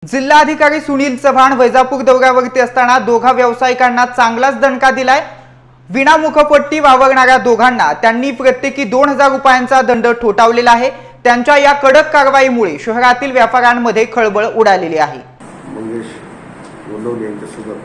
जिल्हाधिकारी सुनील चव्हाण वैजापूर दौऱ्यावरती असताना दोघा व्यावसायिकांना चांगलाच दणका दिलाय। विना मुखपट्टी वावरणाऱ्या दोघांना त्यांनी प्रत्येकी 2000 रुपयांचा दंड ठोठावलेला आहे। त्यांच्या या कडक कारवाईमुळे शहरातील व्यापाऱ्यांमध्ये खळबळ उडालेली आहे। मंगेश गोंदवले यांच्यासोबत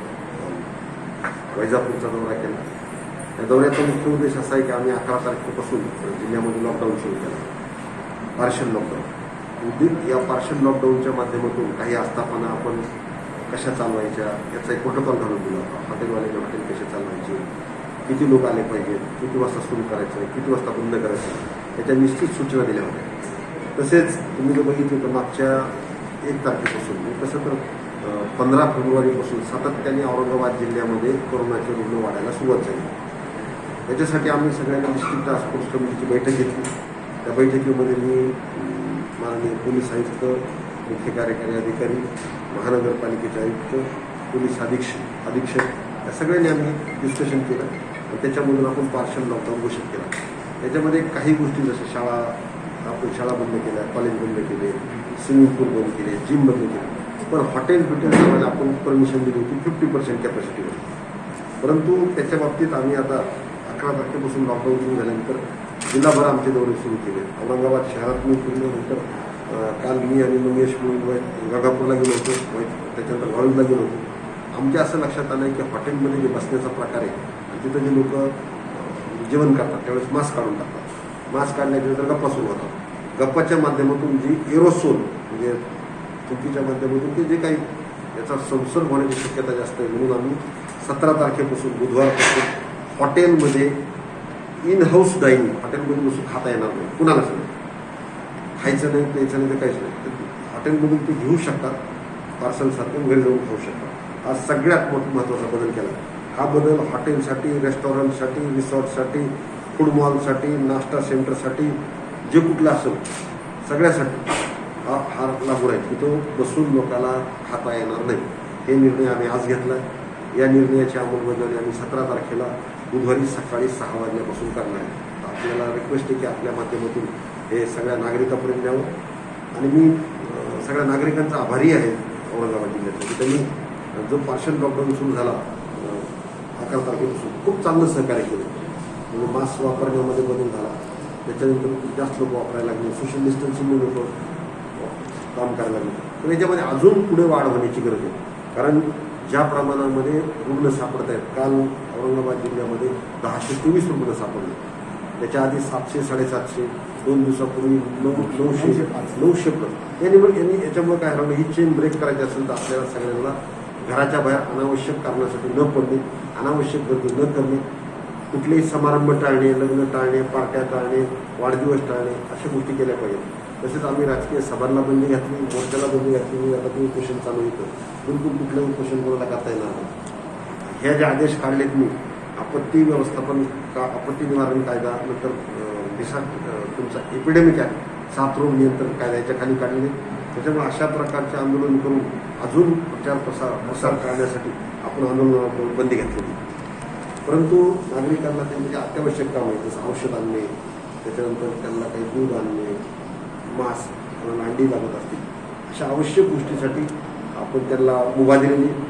वैजापूरचा दौरा केला। या दौऱ्याचा मुख्य उद्देश असा आहे की आम्ही 11 तारखेपासून जिल्ह्यामध्ये लॉकडाऊन सुरू केला, पार्शल लॉकडाऊन। या पार्शल लॉकडाऊनच्या माध्यमातून काही आस्थापना आपण कशा चालवायच्या याचा एक प्रोटोकॉल घालून दिला होता। हॉटेलवाल्याचे हॉटेल कसे चालवायचे, किती लोक आले पाहिजेत, किती वाजता सुरू करायचं, किती वाजता बंद करायचं, याच्या निश्चित सूचना दिल्या होत्या। तसेच तुम्ही जर बघितलं तर मागच्या 1 तारखेपासून तसं तर 15 फेब्रुवारीपासून सातत्याने औरंगाबाद जिल्ह्यामध्ये कोरोनाचे रुग्ण वाढायला सुरुवात झाली। याच्यासाठी आम्ही सगळ्यांना डिस्ट्रिक्ट टास्क फोर्स कमिटीची बैठक घेतली। त्या बैठकीमध्ये मी माननीय पोलीस आयुक्त, मुख्य कार्यकारी अधिकारी, महानगरपालिकेचे आयुक्त, पोलीस अधीक्षक या सगळ्यांनी आम्ही डिस्कशन केलं आणि त्याच्यामधून आपण पार्शल लॉकडाऊन घोषित केला। त्याच्यामध्ये काही गोष्टी जसं आपण शाळा बंद केल्या, कॉलेज बंद केले, स्विमिंग पूल बंद केले, जिम बंद केले, पण हॉटेल चालवायला आपण परमिशन दिली होती 50% कॅपॅसिटीवर। परंतु त्याच्या बाबतीत आम्ही आता 11 तारखेपासून लॉकडाऊन सुरू झाल्यानंतर जिल्हाभर आमचे दौरे सुरू केले। औरंगाबाद शहरात मी फिरल्यानंतर काल मी आणि मंगेश गंगापूरला गेलो होतो, त्याच्यानंतर वाळूला गेलो होतो। आमच्या असं लक्षात आलं की हॉटेलमध्ये जे बसण्याचा प्रकार आहे आणि तिथं जे लोक जेवण करतात त्यावेळेस मास्क काढून टाकतात। मास्क काढल्यानंतर गप्पा सुरू होतात। गप्पाच्या माध्यमातून जी एरोसोल म्हणजे चुकीच्या माध्यमातून ते जे काही याचा संसर्ग होण्याची शक्यता जास्त आहे, म्हणून आम्ही 17 तारखेपासून बुधवारपासून हॉटेलमध्ये इन हाऊस डायनिंग, हॉटेलमध्ये बसून खाता येणार नाही कुणालाच नाही, खायचं नाही, प्यायचं नाही, तर काहीच नाही। हॉटेलमधून ते घेऊ शकतात, पार्सलसारखं घरी जाऊन खाऊ शकतात। हा सगळ्यात महत्त्वाचा बदल केला। हा बदल हॉटेलसाठी, रेस्टॉरंटसाठी, रिसॉर्टसाठी, फूड मॉलसाठी, नाश्ता सेंटरसाठी, जे कुठलं असेल सगळ्यासाठी हा लागू आहे की तो बसून लोकांना खाता येणार नाही। हे निर्णय आम्ही आज घेतला। या निर्णयाची अंमलबजावणी आम्ही 17 तारखेला बुधवारी सकाळी 6 वाजल्यापासून करणार आहे। आपल्याला रिक्वेस्ट आहे की आपल्या माध्यमातून हे सगळ्या नागरिकांपर्यंत द्यावं आणि मी सगळ्या नागरिकांचा आभारी आहे औरंगाबाद जिल्ह्यातल्या की त्यांनी जो पार्शल लॉकडाऊन सुरू झाला 11 तारखेपासून खूप चांगलं सहकार्य केलं। म्हणजे मास्क वापरण्यामध्ये बदल झाला, त्याच्यानंतर जास्त लोक वापरायला लागले, सोशल डिस्टन्सिंग लोक काम करायला लागले। पण याच्यामध्ये अजून पुढे वाढ होण्याची गरज आहे, कारण ज्या प्रमाणामध्ये रुग्ण सापडत आहेत, काल औरंगाबाद जिल्ह्यामध्ये 1023 रुग्ण सापडले, त्याच्या आधी 700, 750, 2 दिवसापूर्वी 900 यांनी याच्यामुळे काय राहिलं, ही चेन ब्रेक करायची असेल तर आपल्याला सगळ्यांना घराच्या बाहेर अनावश्यक कारणासाठी न पडणे, अनावश्यक गर्दी न करणे, कुठलेही समारंभ टाळणे, लग्न टाळणे, पार्ट्या टाळणे, वाढदिवस टाळणे, अशा गोष्टी केल्या पाहिजेत। तसेच आम्ही राजकीय सभांना बंदी घातली, मोर्चाला बंदी घातली। आता ते उपोषण चालू होतं, बिलकुल कुठलं उपोषण कोणाला करता येणार नाही। ह्या जे आदेश काढलेत मी आपत्ती व्यवस्थापन आपत्ती निवारण कायदा, नंतर तुमचा एपिडेमिक ॲक्ट, साथरोग नियंत्रण कायदा याच्या खाली काढलेले। त्याच्यामुळे अशा प्रकारचे आंदोलन करून अजून प्रसार करण्यासाठी आपण आंदोलनावर बंदी घातलेली। परंतु नागरिकांना त्यांचे अत्यावश्यक काम आहे, जसं औषध आणणे, त्याच्यानंतर त्यांना काही दूध आणणे, मास्क, अंडी लागत असतील, अशा आवश्यक गोष्टीसाठी आपण त्यांना मुभा दिलेली।